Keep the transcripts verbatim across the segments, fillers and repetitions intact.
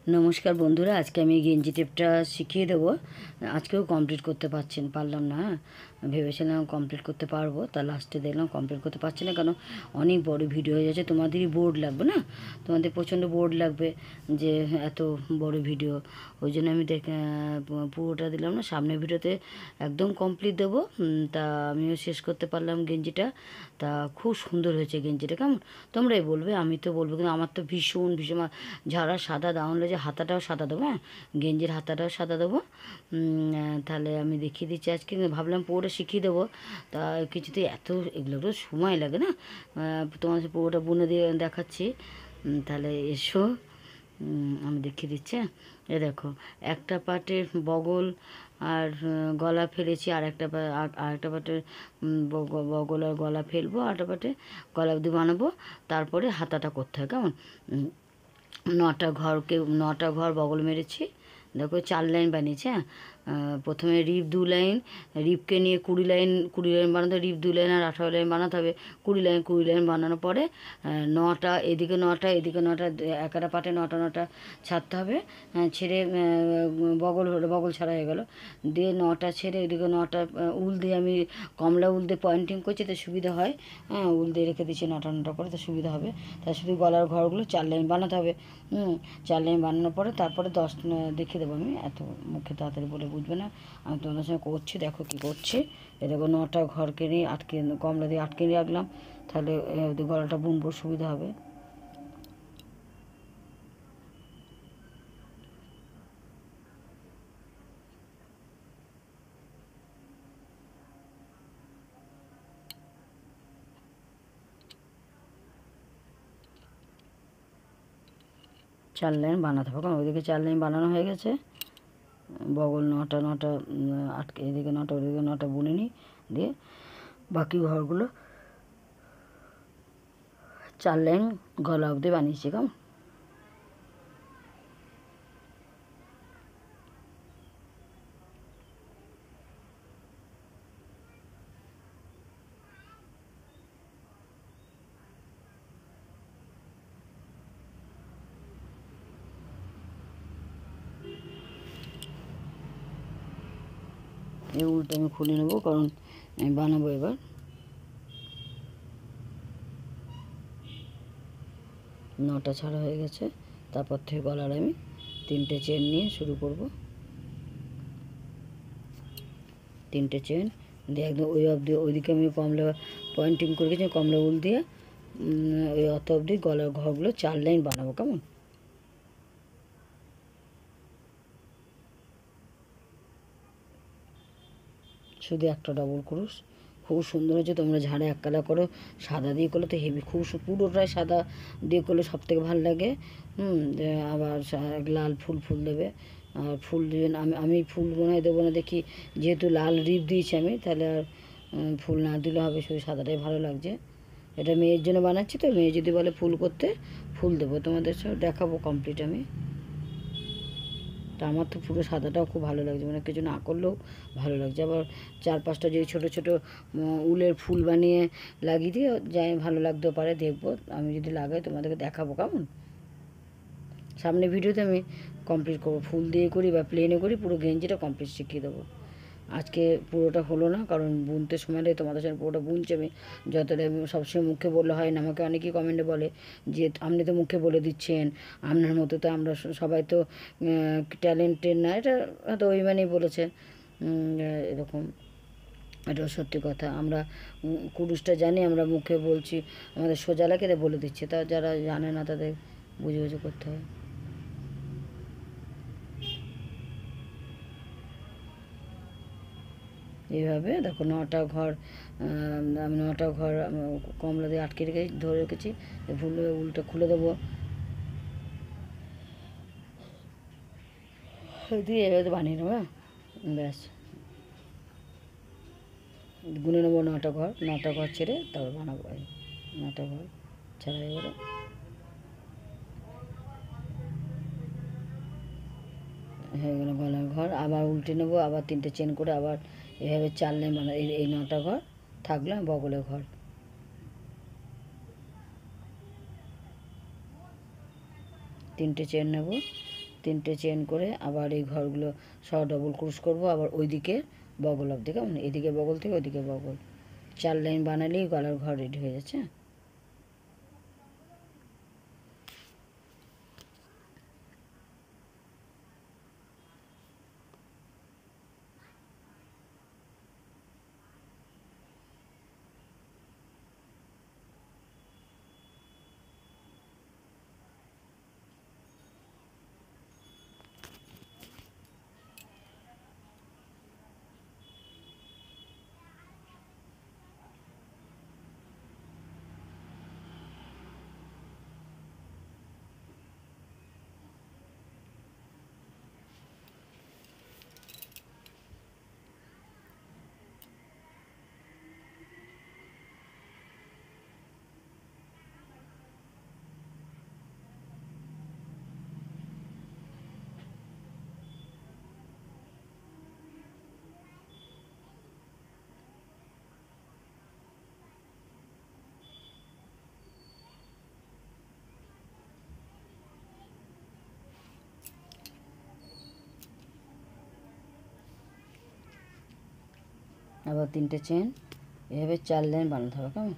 নমস্কার বন্ধুরা, আজকে আমি গেঞ্জি টেপটা শিখিয়ে দেবো। আজকেও কমপ্লিট করতে পারছেন পারলাম না। হ্যাঁ, ভেবেছিলাম কমপ্লিট করতে পারবো, তা লাস্টে দেখলাম কমপ্লিট করতে পারছি না, কারণ অনেক বড় ভিডিও হয়ে যাচ্ছে। তোমাদেরই বোর্ড লাগবে না, তোমাদের প্রচণ্ড বোর্ড লাগবে যে এত বড় ভিডিও। ওই জন্য আমি দেখ পুরোটা দিলাম না, সামনের ভিডিওতে একদম কমপ্লিট দেবো। তা আমিও শেষ করতে পারলাম গেঞ্জিটা। তা খুব সুন্দর হয়েছে গেঞ্জিটা, কেমন তোমরাই বলবে, আমি তো বলবো, কিন্তু আমার তো ভীষণ ভীষণ ঝাড়া সাদা দাউন যে হাতাটাও সাদা দেবো। হ্যাঁ, গেঞ্জির হাতাটাও সাদা দেবো। তাহলে আমি দেখিয়ে দিচ্ছি আজকে, ভাবলাম পুরোটা শিখিয়ে দেবো। তা কিছুতে এত এগুলো তো সময় লাগে না, তোমার পুরোটা বুনে দিয়ে দেখাচ্ছি। তাহলে এসো, আমি দেখিয়ে দিচ্ছি। এ দেখো, একটা পাটের বগল আর গলা ফেলেছি, আর একটা আরেকটা পাটের বগল আর গলা ফেলবো, আরেকটা পাটে গলা অবধি বানাবো। তারপরে হাতাটা করতে হয়, কেমন। নটা ঘরকে নটা ঘর বগল মেরেছি, দেখো চার লাইন বানিয়েছি। হ্যাঁ, প্রথমে রিপ দু লাইন, রিপকে নিয়ে কুড়ি লাইন কুড়ি লাইন বানাতে হবে, রিপ দু লাইন আর আঠারো লাইন বানাতে হবে। কুড়ি লাইন কুড়ি লাইন বানানোর পরে নটা এদিকে নটা এদিকে নটা, একটা পাটে নটা নটা ছাড়তে হবে। ছেড়ে বগল হলো, বগল ছাড়া হয়ে গেল, দিয়ে নটা ছেড়ে এদিকে নটা উল দিয়ে, আমি কমলা উল দিয়ে পয়েন্টিং করছি তো সুবিধা হয়। হ্যাঁ, উল দিয়ে রেখে দিচ্ছি নটা নটা করে, তো সুবিধা হবে। তার শুধু গলার ঘরগুলো চার লাইন বানাতে হবে। হুম, চার লাইন বানানোর পরে তারপরে দশ দেখিয়ে দেবো। আমি এত মুখে তাড়াতাড়ি বলে বুঝবে না, আমি তোমাদের সঙ্গে করছি, দেখো কী করছি। এ দেখো, নটা ঘরকে নিয়ে আটকে কমলা দিয়ে আটকে নিয়ে রাখলাম, তাহলে গলাটা বুনবো সুবিধা হবে। চার লাইন বানাতে হবে, কারণ ওইদিকে চার লাইন বানানো হয়ে গেছে। বগল নটা নটা আটকে, এদিকে নটা ওদিকে নটা বুনে নিই, দিয়ে বাকি ঘরগুলো চার লাইন গলা অবধি বানিয়েছি, কেমন। এই উলটা আমি খুলে নেবো, কারণ আমি বানাবো এবার। নটা ছাড়া হয়ে গেছে, তারপর থেকে গলার আমি তিনটে চেন নিয়ে শুরু করব। তিনটে চেন দিয়ে একদম ওই অবধি, ওইদিকে আমি কমলা পয়েন্টিং করে গেছি, কমলা উল দিয়ে ওই অত অবধি গলার ঘরগুলো চার লাইন বানাবো, কেমন। শুধু একটা ডবল ক্রোশ, খুব সুন্দর হয়েছে। তোমরা ঝাড়ে এক কালার করো, সাদা দিয়ে করলে তো হেভি, খুব পুরোটাই সাদা দিয়ে করলে সব থেকে ভালো লাগে। হুম, আবার লাল ফুল ফুল দেবে, আর ফুল দেবেন। আমি আমি ফুল বোনায় দেবো না, দেখি যেহেতু লাল রিপ দিয়েছি আমি, তাহলে আর ফুল না দিলে হবে, শুধু সাদাটাই ভালো লাগছে। এটা মেয়ের জন্য বানাচ্ছি, তো মেয়ে যদি বলে ফুল করতে, ফুল দেবো, তোমাদের সব দেখাবো কমপ্লিট আমি। তা আমার তো পুরো সাদাটাও খুব ভালো লাগছে, মানে কিছু না করলেও ভালো লাগছে। আবার চার পাঁচটা যে ছোটো ছোটো উলের ফুল বানিয়ে লাগিয়ে দিয়ে যাই, ভালো লাগতেও পারে, দেখবো আমি যদি লাগাই তোমাদেরকে দেখাবো, কেমন। সামনে ভিডিওতে আমি কমপ্লিট করবো, ফুল দিয়ে করি বা প্লেনে করি, পুরো গেঞ্জিটা কমপ্লিট শিখিয়ে দেবো। আজকে পুরোটা হলো না, কারণ বুনতে সময় লাগে, তোমাদের সঙ্গে পুরোটা বুনছি আমি। যতটা সবসময় মুখে বললে হয় না, আমাকে অনেকেই কমেন্টে বলে যে আপনি তো মুখে বলে দিচ্ছেন, আপনার মতো তো আমরা সবাই তো ট্যালেন্টেড না, এটা হয়তো ওই মানেই বলেছে এরকম। এটাও সত্যি কথা, আমরা কুরুশটা জানি, আমরা মুখে বলছি, আমাদের সোজা লাগে বলে দিচ্ছে, তা যারা জানে না তাদের বুঝে বুঝে করতে হয়। এইভাবে দেখো, নটা ঘর আমি নটা ঘর কমলা দিয়ে আটকে রেখে ধরে রেখেছি, ভুল উলটা খুলে দেবো, দিয়ে এভাবে বানিয়ে নেবো। ব্যাস, গুনে নেবো নটা ঘর, নটা ঘর ছেড়ে তারপর বানাবো। নটা ঘর ছাড়া এবারে হয়ে গেলো গলার ঘর, আবার উল্টে নেবো, আবার তিনটে চেন করে আবার এভাবে চার লাইন বানা, এই এই নটা ঘর থাকলো বগলের ঘর। তিনটে চেন নেব, তিনটে চেন করে আবার এই ঘরগুলো সব ডবল ক্রোশ করব, আবার ওইদিকে বগল অবধি, কেমন? এদিকে বগল থেকে ওইদিকে বগল, চার লাইন বানালেই গলার ঘর রেডি হয়ে যাচ্ছে। আবার তিনটে চেন এভাবে চার লাইন বানাতে হবে, কেমন?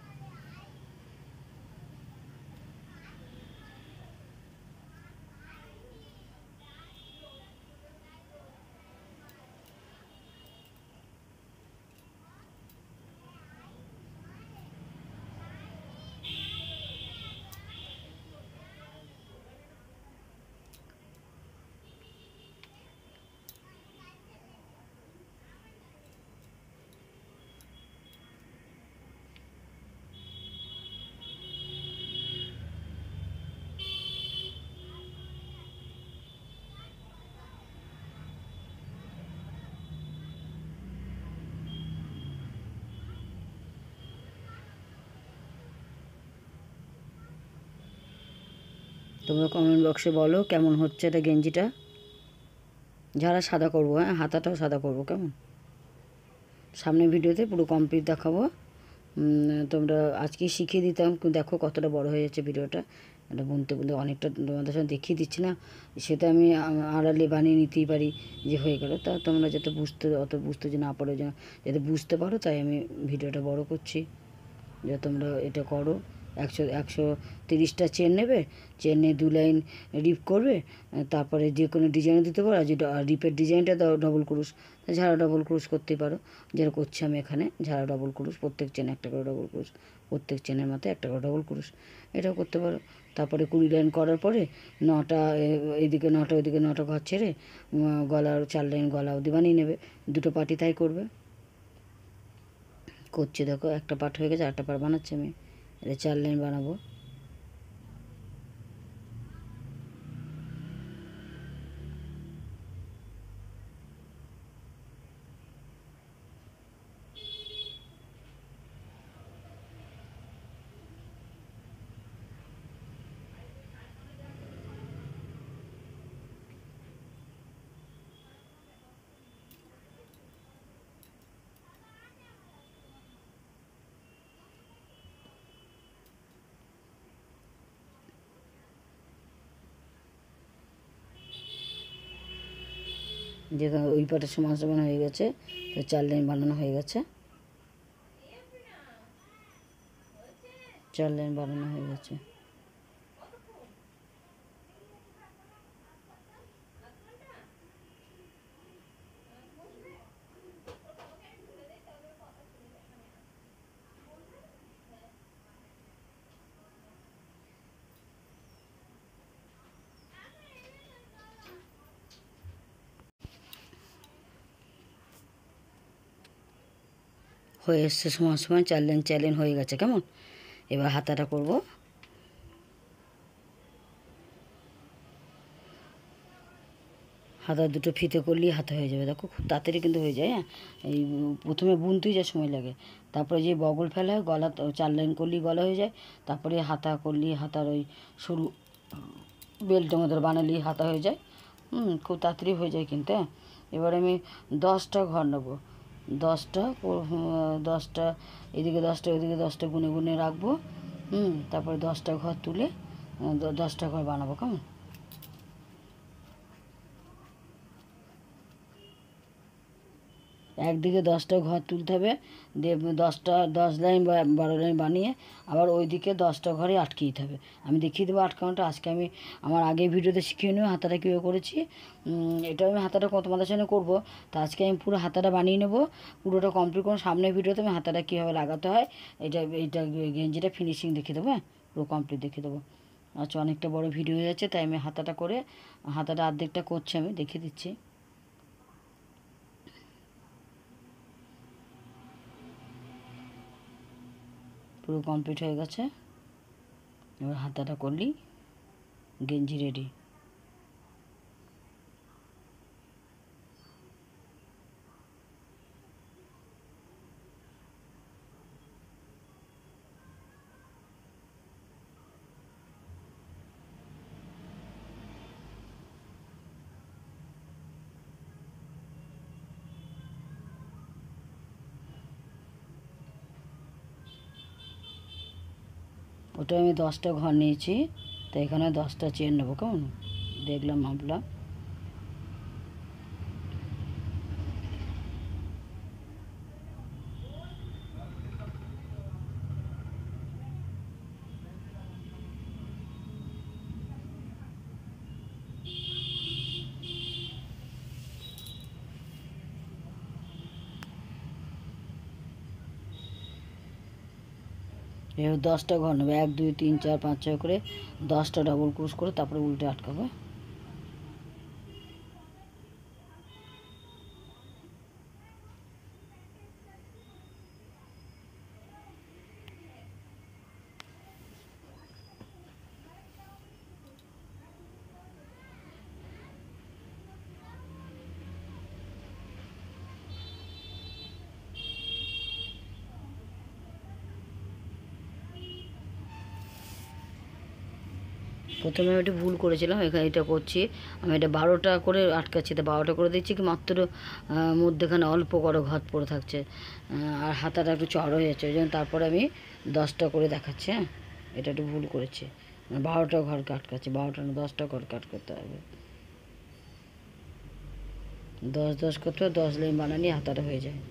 তোমরা কমেন্ট বক্সে বলো কেমন হচ্ছে এটা গেঞ্জিটা। যারা সাদা করবো, হ্যাঁ হাতাটাও সাদা করবো, কেমন? সামনের ভিডিওতে পুরো কমপ্লিট দেখাবো। তোমরা আজকে শিখিয়ে দিতাম, কিন্তু দেখো কতটা বড় হয়ে যাচ্ছে ভিডিওটা। এটা বুনতে বুনতে অনেকটা তোমাদের সঙ্গে দেখিয়ে দিচ্ছি না, সেটা আমি আড়ালে বানিয়ে নিতেই পারি যে হয়ে গেল। তা তোমরা যাতে বুঝতে অত বুঝতে যে না পারো, যাতে বুঝতে পারো, তাই আমি ভিডিওটা বড় করছি, যে তোমরা এটা করো। একশো একশো তিরিশটা চেন নেবে, চেনে দু লাইন রিপ করবে, তারপরে যে কোনো ডিজাইন দিতে পারো। আর যে রিপের ডিজাইনটা দাও ডবল ক্রুশ, ঝাড়া ডবল ক্রুশ করতেই পারো, যেটা করছি আমি এখানে। ঝাড়া ডবল ক্রুশ, প্রত্যেক চেনে একটা করে ডবল ক্রুশ, প্রত্যেক চেনের মাথায় একটা করে ডবল ক্রুশ, এটাও করতে পারো। তারপরে কুড়ি লাইন করার পরে নটা এদিকে নটা ওইদিকে নটা ঘর ছেড়ে গলার চার লাইন গলা অবধি বানিয়ে নেবে। দুটো পার্টি তাই করবে। করছি দেখো, একটা পার্ট হয়ে গেছে, আরেকটা পার্ট বানাচ্ছি আমি। এটা চার লাইন বানাবো। যে ওই পাটের সমান সমান হয়ে গেছে, তো চার লাইন বানানো হয়ে গেছে, চার লাইন বানানো হয়ে গেছে। হয়ে এসছে সমান সমান, চার লাইন চার লাইন হয়ে গেছে, কেমন? এবার হাতাটা করব। হাতা দুটো ফিতে করলেই হাতা হয়ে যাবে। দেখো খুব তাড়াতাড়ি কিন্তু হয়ে যায়। হ্যাঁ, এই প্রথমে বুনতেই যা সময় লাগে, তারপরে যে বগল ফেলা হয়, গলা চার লাইন করলেই গলা হয়ে যায়, তারপরে হাতা করলেই হাতার ওই সরু বেল্টের মতো বানালেই হাতা হয়ে যায়। হুম, খুব তাড়াতাড়ি হয়ে যায় কিন্তু। হ্যাঁ, এবার আমি দশটা ঘর নেবো, দশটা দশটা এদিকে দশটা ওইদিকে দশটা গুনে গুনে রাখবো। হুম, তারপরে দশটা ঘর তুলে দশটা ঘর বানাবো, কেমন? একদিকে দশটা ঘর তুলতে হবে, দিয়ে দশটা দশ লাইন বা বারো লাইন বানিয়ে আবার ওইদিকে দশটা ঘরে আটকে দিতে হবে। আমি দেখিয়ে দেবো আটকানোটা। আজকে আমি আমার আগের ভিডিওতে শিখিয়ে নেবো হাতাটা কীভাবে করেছি। এটা আমি হাতাটা তোমাদের সামনে করবো। তো আজকে আমি পুরো হাতাটা বানিয়ে নেবো, পুরোটা কমপ্লিট করবো। সামনের ভিডিওতে আমি হাতাটা কীভাবে লাগাতে হয়, এটা এইটা গেঞ্জিটা ফিনিশিং দেখিয়ে দেবো। হ্যাঁ, পুরো কমপ্লিট দেখিয়ে দেবো। আচ্ছা, অনেকটা বড় ভিডিও হয়ে যাচ্ছে, তাই আমি হাতাটা করে হাতাটা অর্ধেকটা করছি, আমি দেখিয়ে দিচ্ছি। পুরো কমপ্লিট হয়ে গেছে। এবার হাতাটা করলি গেঞ্জি রেডি। ওটা আমি দশটা ঘর নিয়েছি, তো এখানে দশটা চেন নেবো। কেমন দেখলাম, মাপলাম। এবার দশটা ঘর নেবে, এক দুই তিন চার পাঁচ ছয় করে দশটা ডাবল ক্রোশ করে তারপরে উল্টে আটকাবে। প্রথমে আমি একটু ভুল করেছিলাম, এখানে এটা করছি আমি, এটা বারোটা করে আটকাচ্ছি, তো বারোটা করে দিচ্ছি কি মাত্র মধ্যেখানে অল্প করে ঘর পড়ে থাকছে, আর হাতাটা একটু চড় হয়ে যাচ্ছে, ওই জন্য তারপরে আমি দশটা করে দেখাচ্ছি। হ্যাঁ, এটা একটু ভুল করেছি, বারোটা ঘরকে আটকাচ্ছি, বারোটা না দশটা ঘরকে আটকাতে হবে। দশ দশ করতে হবে, দশ লাইন বানানি হাতাটা হয়ে যায়।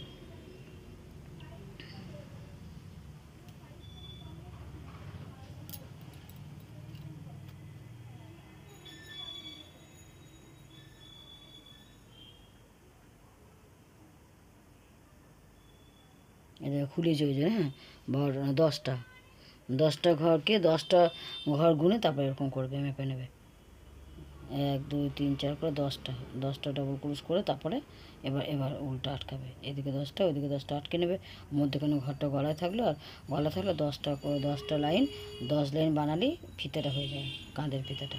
এটা খুলেছি ওই জন্য। হ্যাঁ, বারোটা না দশটা, দশটা ঘরকে দশটা ঘর গুনে তারপর এরকম করবে, মেপে নেবে। এক দুই তিন চার করে দশটা, দশটা ডাবল ক্রোশ করে তারপরে এবার এবার উল্টো আটকাবে। এদিকে দশটা ওইদিকে দশটা আটকে নেবে, মধ্যেখানে ঘরটা গলায় থাকলো, আর গলা থাকলে দশটা করে দশটা লাইন, দশ লাইন বানালেই ফিতেটা হয়ে যায়, কাঁধের ফিতেটা।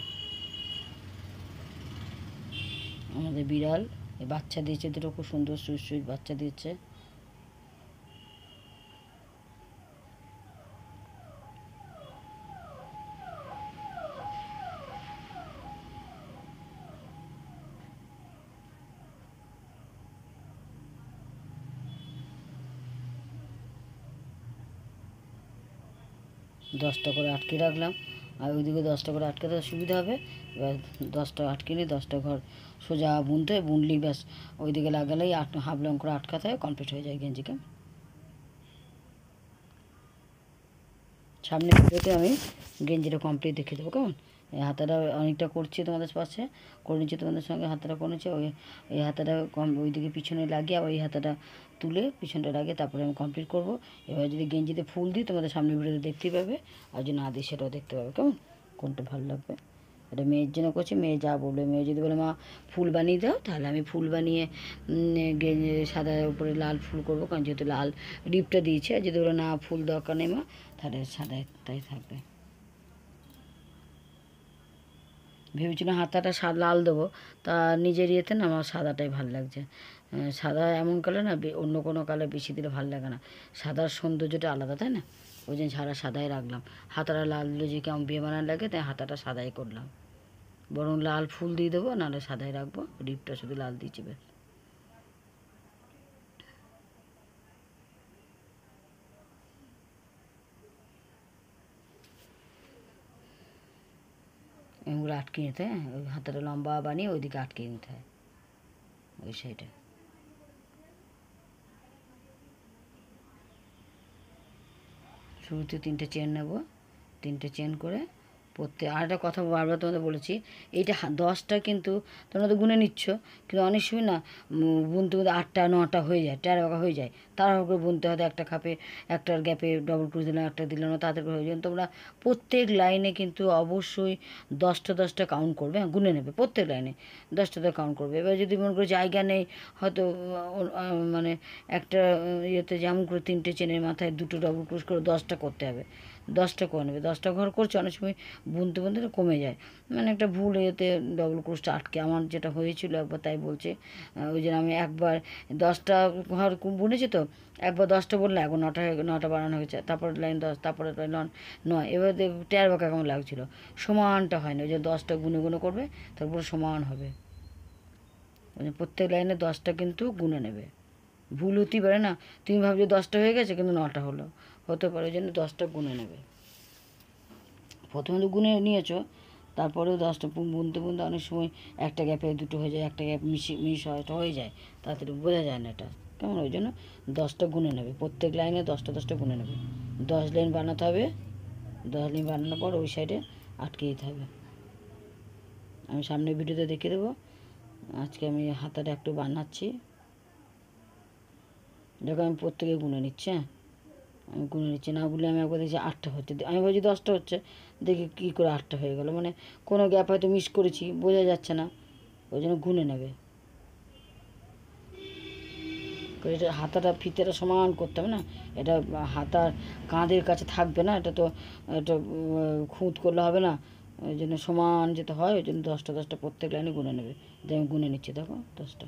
আমাদের বিড়াল বাচ্চা দিয়েছে দুটো, খুব সুন্দর সুইট সুইট বাচ্চা দিয়েছে। দশটা করে আটকে রাখলাম, আর ওইদিকে দশটা করে আটকাতে সুবিধা হবে। এবার দশটা আটকে নিয়ে দশটা ঘর সোজা বুনতে হয়, বুনলি ব্যাস ওইদিকে লাগালেই আট হাফ লং করে আটকাতে হয়, কমপ্লিট হয়ে যায় গেঞ্জিকে। সামনে ভিডিওতে আমি গেঞ্জিটা কমপ্লিট দেখিয়ে দেবো। কেমন এই হাতাটা অনেকটা করছি তোমাদের পাশে, করে নিচ্ছি তোমাদের সঙ্গে, হাতাটা করে নিচ্ছি। ওই এই হাতাটা কম ওইদিকে পিছনে লাগিয়ে ওই হাতাটা তুলে পিছনটা লাগিয়ে তারপরে আমি কমপ্লিট করব। এবার যদি গেঞ্জিতে ফুল দিই তোমাদের সামনে ভিডিওতে দেখতেই পাবে, আর যদি না দিই সেটাও দেখতে পাবে। কেমন কোনটা ভালো লাগবে, এটা মেয়ের জন্য করছি, মেয়ে যা বলবে। মেয়ে যদি বলে মা ফুল বানিয়ে দাও, তাহলে আমি ফুল বানিয়ে সাদা উপরে লাল ফুল করবো, কারণ যেহেতু লাল ডিপটা দিয়েছে। আর যদি বলে না ফুল দরকার নেই মা, তাহলে সাদাই তাই থাকবে। ভেবেছিলাম হাতাটা সাদা লাল দেবো, তা নিজের ইয়েতে না আমার সাদাটাই ভালো লাগছে। সাদা এমন কালার না, অন্য কোনো কালার বেশি দিলে ভালো লাগে না, সাদার সৌন্দর্যটা আলাদা, তাই না? ওই জন্য সারা সাদাই রাখলাম। হাতাটা লাল দিলে যে কেমন বিয়ে বানার লাগে, তাই হাতাটা সাদাই করলাম। বরং লাল ফুল দিয়ে দেবো, নাহলে সাদাই রাখবো, ডিপটা শুধু লাল দিয়েছি ব্যাস। এগুলো আটকে নিতে হয়, ওই হাতাটা লম্বা বানিয়ে ওইদিকে আটকে নিতে হয়, ওই সাইডে। শুরুতে তিনটে চেন নেব, তিনটে চেন করে প্রত্যেক, আর একটা কথা বারবার তোমাদের বলেছি, এইটা দশটা কিন্তু তোমরা তো গুনে নিচ্ছ, কিন্তু অনেক সময় না বুনতে বুনতে আটটা নটা হয়ে যায়, তেরো বাঁকা হয়ে যায়, তাড়াহুড়ো করে বুনতে হয়তো একটা খাপে একটার গ্যাপে ডবল ক্রোশ দিলাম, একটা দিলাম না, তাদের হয়ে যায়। তোমরা প্রত্যেক লাইনে কিন্তু অবশ্যই দশটা দশটা কাউন্ট করবে, হ্যাঁ গুনে নেবে, প্রত্যেক লাইনে দশটা দশটা কাউন্ট করবে। এবার যদি মনে করো জায়গা নেই, হয়তো মানে একটা ইয়েতে যেমন করে তিনটে চেনের মাথায় দুটো ডবল ক্রোশ করে দশটা করতে হবে, দশটা করে নেবে। দশটা ঘর করছে, অনেক সময় বুনতে বুনতে কমে যায়, মানে একটা ভুল এতে ডবল ক্রোশটা আটকে, আমার যেটা হয়েছিল একবার, তাই বলছে। ওই জন্য আমি একবার দশটা ঘর বুনেছি, তো একবার দশটা বললে এখন নটা হয়ে নটা বানানো হয়েছে, তারপর লাইন দশ, তারপরে লাইন নয়, এবার টের বাঁকা কেমন লাগছিলো, সমানটা হয় না। ওই যে দশটা গুনে গুনে করবে, তারপর সমান হবে। প্রত্যেক লাইনে দশটা কিন্তু গুনে নেবে, ভুল হতেই পারে না, তুমি ভাবছো দশটা হয়ে গেছে কিন্তু নটা হলো, হতে পারে, ওই জন্য দশটা গুনে নেবে। প্রথমে তো গুনে নিয়েছো, তারপরেও দশটা বুনতে বুনতে অনেক সময় একটা গ্যাপে দুটো হয়ে যায়, একটা গ্যাপ মিশি মিশ হয়, হয়ে যায়, তাড়াতাড়ি বোঝা যায় না এটা কেমন। ওই জন্য দশটা গুনে নেবে, প্রত্যেক লাইনে দশটা দশটা গুনে নেবে। দশ লাইন বানাতে হবে, দশ লাইন বানানোর পর ওই সাইডে আটকে দিতে হবে। আমি সামনে ভিডিওতে দেখিয়ে দেবো। আজকে আমি হাতাটা একটু বানাচ্ছি, দেখো আমি প্রত্যেকে গুনে নিচ্ছি, হ্যাঁ আমি গুনে নিচ্ছি, না বলে আমি একবার দেখছি আটটা হচ্ছে, আমি বলছি দশটা হচ্ছে, দেখি কী করে আটটা হয়ে গেলো, মানে কোনো গ্যাপ হয়তো মিস করেছি, বোঝা যাচ্ছে না, ওই জন্য গুনে নেবে। এটা হাতাটা ফিতেটা সমান করতে হবে না, এটা হাতার কাঁধের কাছে থাকবে না, এটা তো এটা খুঁত করলে হবে না, ওই জন্য সমান যেতে হয়, ওই জন্য দশটা দশটা প্রত্যেক লাইনে গুনে নেবে। যে আমি গুনে নিচ্ছি, দেখো দশটা,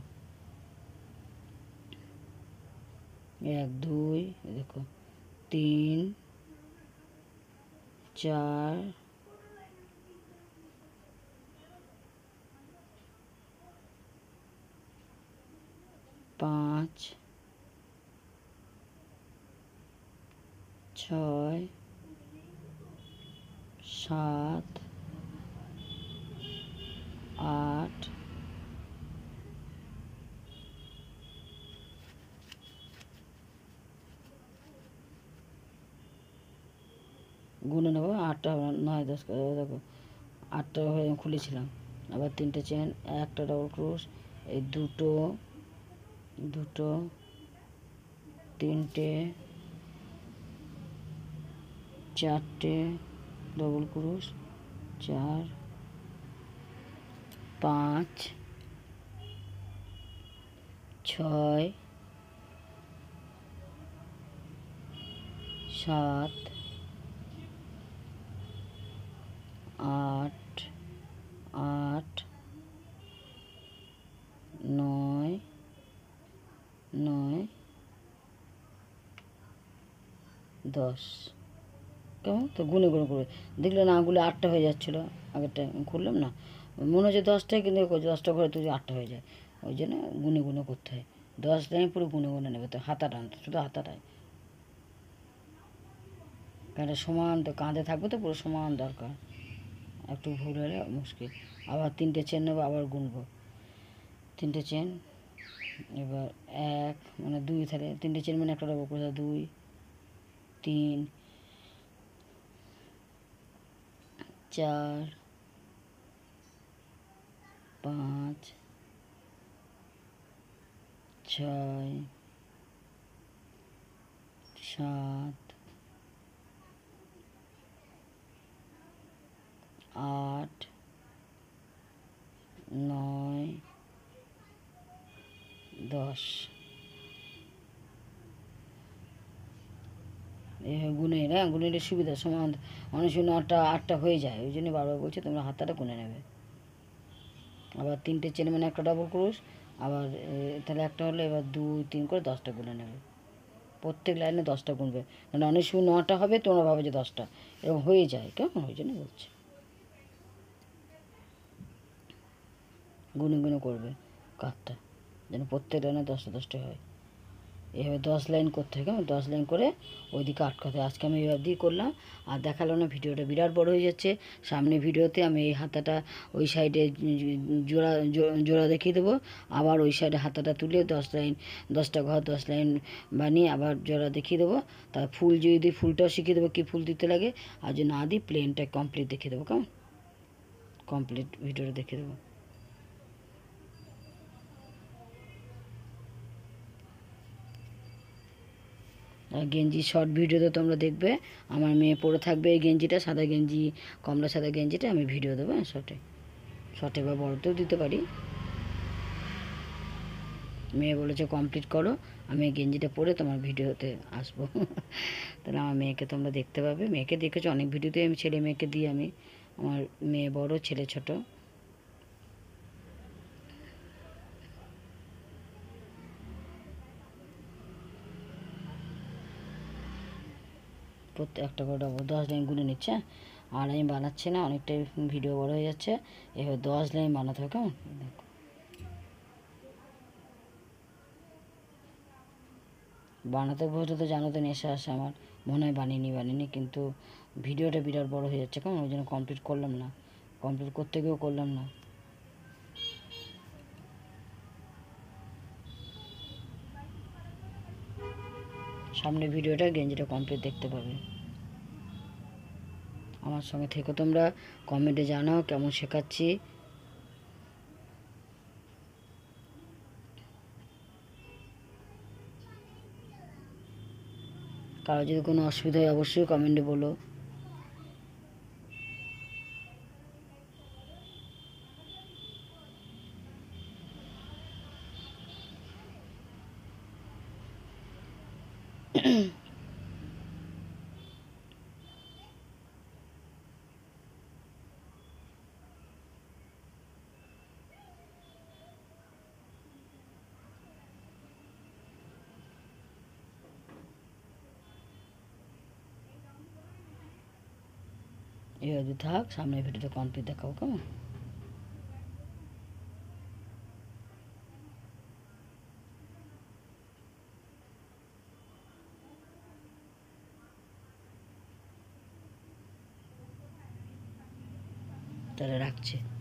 এক দুই দেখো তিন চার পাঁচ ছয় সাত আট গুনে নেবো, আটটা নয় দশ দেখো আটটা হয়ে খুলেছিলাম, আবার তিনটে চেন, একটা ডবল ক্রোশ, এই দুটো দুটো তিনটে চারটে ডবল ক্রোশ, চার পাঁচ ছয় সাত আট আট নয় নয় দশ, কেমন তো গুনে গুনে করে দেখলে না, আঙুলে আটটা হয়ে যাচ্ছিলো, আগেরটা খুললাম না, মনে হচ্ছে দশটায়, কিন্তু দশটা করে তুই আটটা হয়ে যায়, ওই জন্য গুনে গুনে করতে হয়। দশ লাইন পুরো গুনে গুনে নেবে, তো হাতাটা আনতে শুধু হাতাটায়, কারণ সমান তো কাঁধে থাকবে, তো পুরো সমান দরকার, একটু ভুল হলে মুশকিল। আবার তিনটে চেন নেবো, আবার গুনবো, তিনটে চেন, এবার এক মানে দুই, তাহলে তিনটে চেন মানে একটা ডবল ক্রোশ, দুই তিন চার পাঁচ ছয় সাত আট নয় দশ, এইভাবে গুনে, হ্যাঁ গুনে নিলে সুবিধা, সমান অনেক সময় নটা আটটা হয়ে যায়, ওই জন্য বারবার বলছি তোমরা হাতটা গুনে নেবে। আবার তিনটে চেন মানে একটা ডবল ক্রোশ, আবার তাহলে একটা হলে এবার দুই তিন করে দশটা গুনে নেবে, প্রত্যেক লাইনে দশটা গুনবে, মানে অনেক সময় নটা হবে, তোমরা ভাবে যে দশটা, এরকম হয়ে যায়, কেমন, ওই জন্য বলছি গুনে গুনে করবে কাঠটা, যেন প্রত্যেক লাইনে দশটা দশটা হয়। এভাবে দশ লাইন করতে হয়, কেমন? দশ লাইন করে ওইদিকে আটকাতে হয়। আজকে আমি এবার দিয়ে করলাম, আর দেখালো না, ভিডিওটা বিরাট বড় হয়ে যাচ্ছে। সামনে ভিডিওতে আমি এই হাতাটা ওই সাইডে জোড়া জোড়া দেখিয়ে দেবো, আবার ওই সাইডে হাতাটা তুলে দশ লাইন দশটা ঘর দশ লাইন বানিয়ে আবার জোড়া দেখিয়ে দেবো। তার ফুল যদি দিই ফুলটাও শিখিয়ে দেবো কী ফুল দিতে লাগে, আর যদি না দিই প্লেনটা কমপ্লিট দেখিয়ে দেবো, কেমন? কমপ্লিট ভিডিওটা দেখিয়ে দেবো। আর গেঞ্জি শর্ট ভিডিওতে তোমরা দেখবে আমার মেয়ে পরে থাকবে এই গেঞ্জিটা, সাদা গেঞ্জি, কমলা সাদা গেঞ্জিটা আমি ভিডিও দেবো। হ্যাঁ, শর্টে শর্টে বা বড়তেও দিতে পারি। মেয়ে বলেছে কমপ্লিট করো, আমি এই গেঞ্জিটা পরে তোমার ভিডিওতে আসবো। তাহলে আমার মেয়েকে তোমরা দেখতে পাবে। মেয়েকে দেখেছো অনেক ভিডিওতে, আমি ছেলে মেয়েকে দিই। আমি আমার মেয়ে বড়, ছেলে ছোট। প্রত্যেক একটা করে ডবল দশ লাইন গুনে নিচ্ছে। আর আমি বানাচ্ছি না, অনেকটাই ভিডিও বড় হয়ে যাচ্ছে। এবার দশ লাইন বানাতে হবে, কেমন? দেখো বানাতে বসলে তো জানো তো নেশা আসে আমার, মনে হয় বানিনি বানিনি কিন্তু ভিডিওটা বিরাট বড় হয়ে যাচ্ছে, কেমন? ওই জন্য কমপ্লিট করলাম না, কমপ্লিট করতে গিয়েও করলাম না। সামনে ভিডিওটা গেঞ্জিটা কমপ্লিট দেখতে পাবে। আমার সঙ্গে থেকো তোমরা, কমেন্টে জানাও কেমন শেখাচ্ছি। কারো যদি কোনো অসুবিধা হয় অবশ্যই কমেন্টে বলো। এভাবে থাক, সামনের ভিডিওটা কমপ্লিট দেখাবো, কেমন? তাহলে রাখছি।